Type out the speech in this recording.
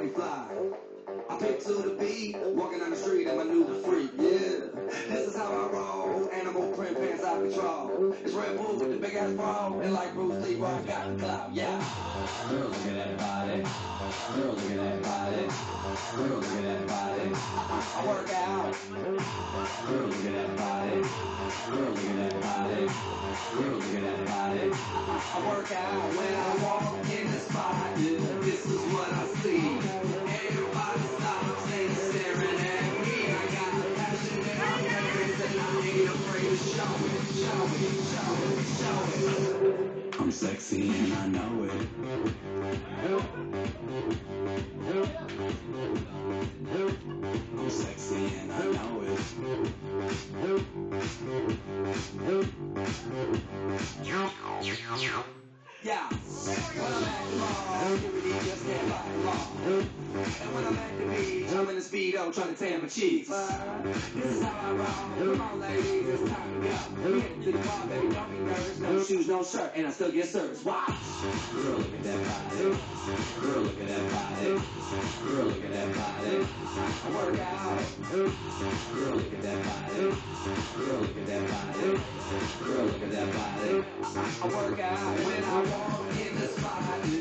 me fly. I pick to the beat, walking down the street and my new freak, yeah. This is how I roll, animal print pants out control. It's Red Bull with the big ass bra, and like Bruce Lee, I got the clout, yeah. Girl, look at that body. Girl, look at that body. Girl, look at that body. I work out. Girl, look at that body. Girl, look at that body. Girl, look at that body. I work out when I walk in the spot. Yeah, this is what I see. Everybody stops and staring at me. I got passion and I'm nervous and I ain't afraid to show it, show it, show it, show it. I'm sexy and I know it. I'm sexy and I know it. Yeah, when I'm at the mall, activity just can't buy it all. And when I'm at the beach, I'm in the speedo trying to tan my cheeks. This is how I roll. Come on, ladies, it's time to go. We headed to the bar, baby, don't be nervous. No shoes, no shirt, and I still get service. Watch. Girl, look at that body. Girl, look at that body. Girl, look at that body. I work out. Girl, look at that body. Girl, look at that body. Girl, look at that body. I work out when I walk in the spot.